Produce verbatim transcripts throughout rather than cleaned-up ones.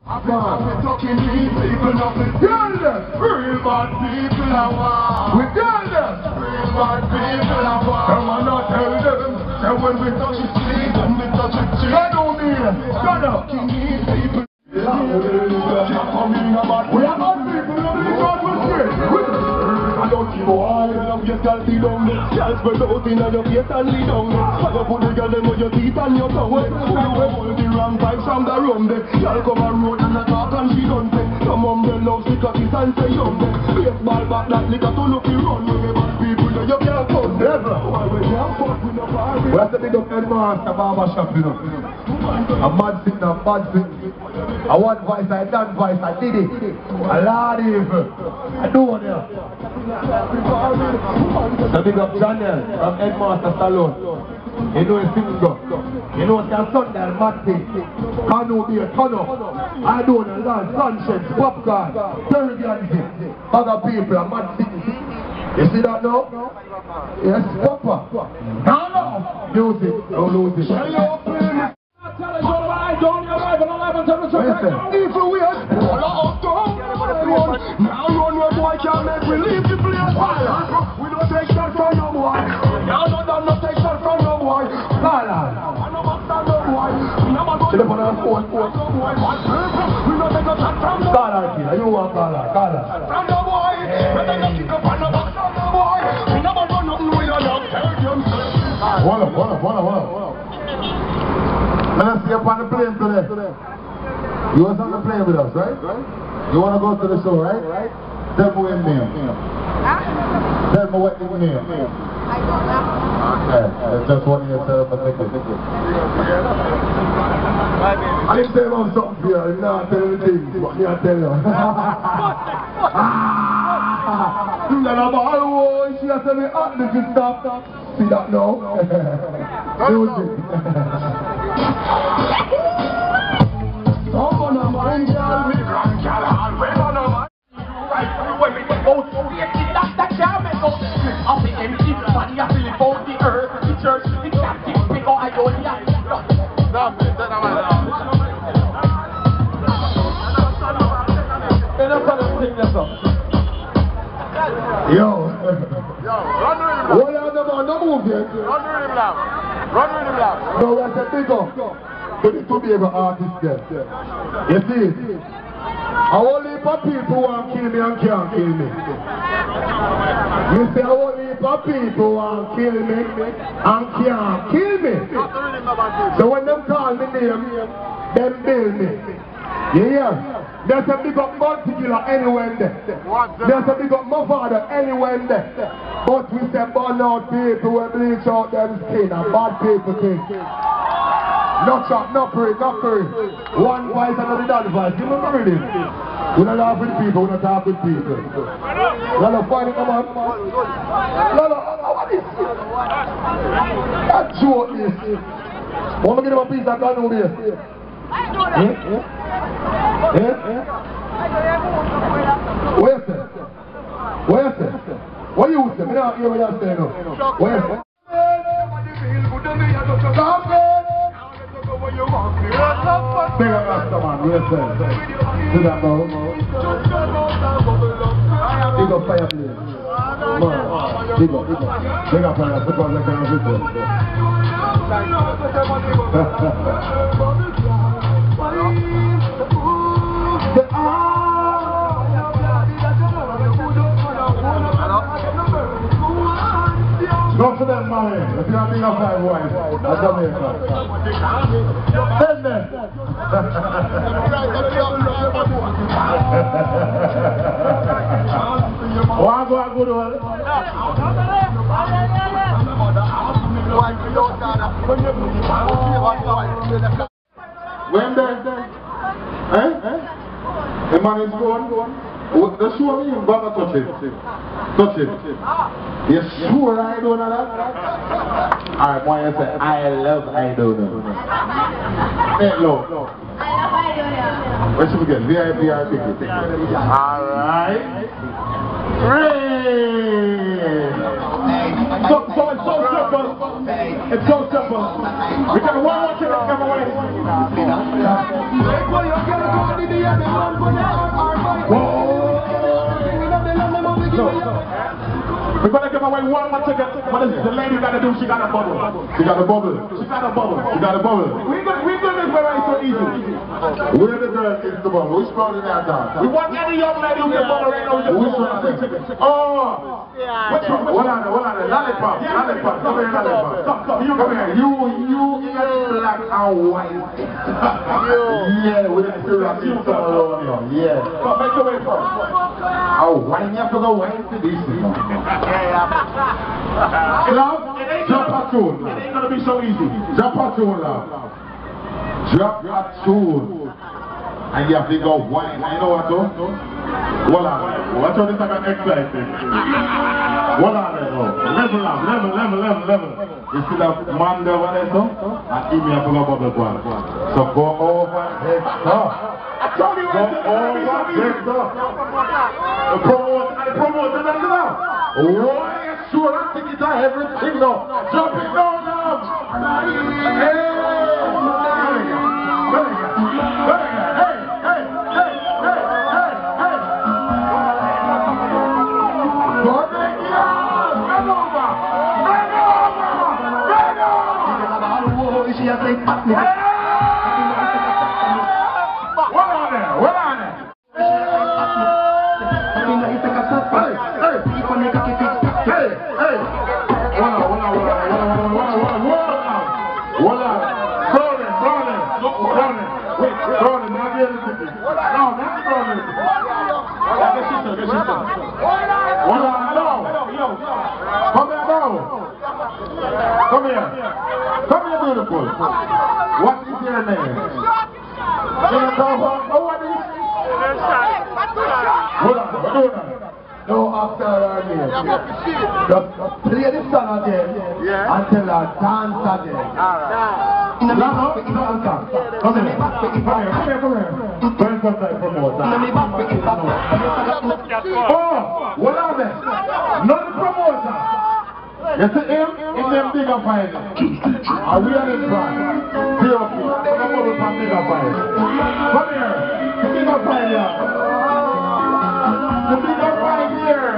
We're talking these people, nothing. Real bad people I want. We tell them. Real bad people I want. Come on, not tell them. That when we touch the street, when we touch the street. I don't mean it. Shut up. Talking these people. We are not people, we are not people. I don't give a why, I love your girl, see down there. Girl spread out in your face and lead down there. Fire put the girl them on your teeth and your tongue. Who you hold the wrong vibes from the rum there. Girl come a road and a talk and she done say. Some of them love sick of this and say young there. Baseball back that liquor to look you run. You bad people know you can't come never. Why we can't fuck with no party. We have to big up Headmaster Barber Shop, you know. A mad sitting, a bad sitting. I want voice, I done voice, I did it. A lot of evil. I do one here. So big up Daniel from Headmaster Salon. You know his finger. You know their son there, mad thing. Canoe be a ton of. Aidonia, land, sunshine, popcorn, very ganzy. Other people are mad thing. You see that now? Yes, Papa. Now, now. Music, don't lose it. Tell us all about Aidonia live on eleven to the Tobago. Evil weird. Now run where boy can't make we leave the place. We don't take shot from no boy. Now no done no take shot from no boy. Lala. I no back down no boy. We never go to the phone. We don't take no shot from no boy. Lala, you want Lala? Lala. From no boy. We don't kick up on no back down no boy. We never do nothing with your dog. Hold up, hold up, hold up, hold up. Let's see up on the plane today. You was on the plane with us, right? You want to go to the show, right? Tell me what name. Tell me what your name. I don't know. Okay, that's just one of yourself a ticket. I didn't tell you something for you, I did not tell you things, but I tell you. You got a ball, she has to be up, did you stop? See that now? Music. Someone of mine shall be drunk, shall have when on a man. Right, when we go to the that that can't make out. Up the empty body, I feel it out the earth, the church, the captive, pick out Aidonia. Stop it, that's not my name. Enough of them things, that's up. Yo. Yo, run with him, what are the man, no move yet. Run with him, love. Run with him, love. No, that's a big up. To the Tobago artist there. You see it? I only for people want to kill me and can't kill me. You say I only for people want to kill me and can't kill me. So when them call me name, them bill me. You hear? There's a big up particular anywhere there. There's a big up my father anywhere there. But we say burn out people who bleach out them skin and bad people think. No chop, no pray, no pray. One voice and another done voice. You know what I mean? We don't laugh with people, we don't talk with people. Lolo, find it, come on. Lolo, what is this? That joke is. Want to give him a piece of gun over here? Eh? Eh? Eh? Where's it? Where's it? What you say? I don't hear what you're saying now. Where's it? Big up Rasta man, where's it? Do that now. Big up fireplace. Man, big up, big up. Big up fireplace because I can't visit. Go to them, man. If you have been up five wives, I'll come here. Send them. One go, one good one. When there? Eh? Eh? The man is going? The show me, brother, touch it. Touch it. You sure I don't know that? Alright, why you say, I love Aidonia. Hey, no. I love Aidonia. Where should we get? V I P or ticket? Alright. Great! So, so it's so simple. It's so simple. We got one more ticket to give away. We're gonna give away one more ticket. What is the lady gotta do? She got a bubble. She got a bubble. She got a bubble. She got a bubble. We do we do this very so easy. Where the girl is the bubble? Which part in that town? We want any young lady who can bubble right now. Which one? Free ticket. Oh! Which one? Hold on, hold on. Lollipop. Lollipop. Come here, lollipop. Come, come, you Come here. You, you in black and white. Yeah, with the pyramid around here. Yeah. Come, make your way first. Oh, why you have to go white to this? Love, drop a tune. It ain't gonna be so easy. Drop a tune, love. Drop a tune. And you have to go wine. I know what to do. Hold on. Watch out, this like an exciting. Hold on, there, go. Level up, level, level, level, level. You see that man there over there, so? And he may have to go bubble one. So go over there, stop. I told you Go over there, stop. The promoter, and the promoter, that's enough. Why? Sure, I think it's everything now. Drop it down now. Hey! What on there? What on there? Hey, hey! Hold on, hold on, hold on, hold on, hold on, hold on, hold on. Rolling, rolling, rolling. Wait, rolling, not the other ticket. No, not the rolling. Get sister, get sister. Hold on, no. Come here, no. Come here. Come here, beautiful. What is your name? You know, oh, what is it? Hold on, hold on. No, after our name. Just play this song again until our dance again. In the middle, in the answer. Come here, come here, come here. Turn some time for more time. Oh, what are they? Not the promoter. You see him? It's them bigger fight. Are we on his back? Be okay. Come over from bigger fight. Come here. Bigger fight here. The bigger fight here.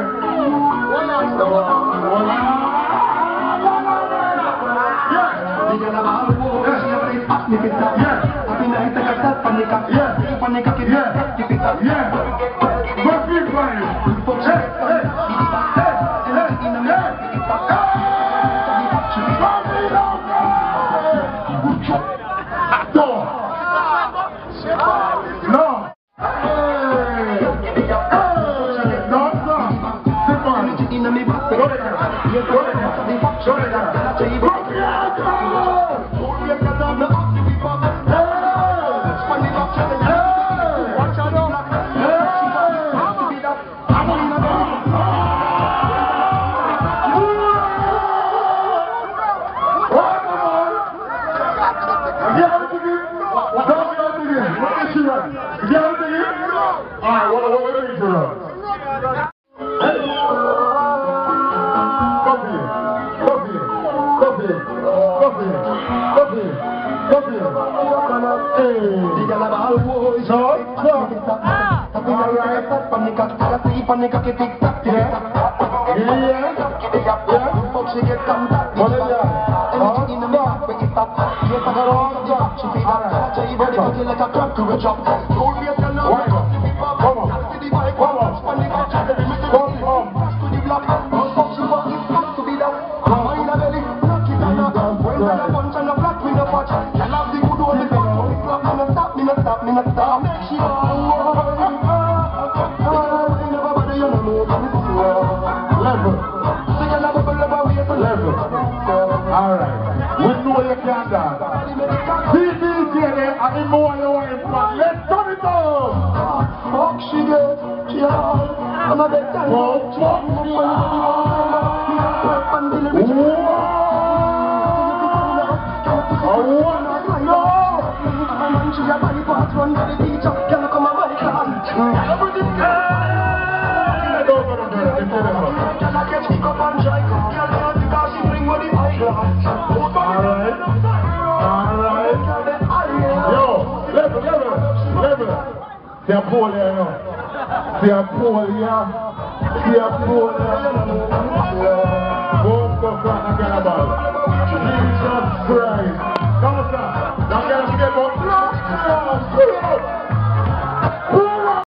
See a pole here now. See a pole here. See a pole here. Boom, go crack a cannibal. Jesus Christ.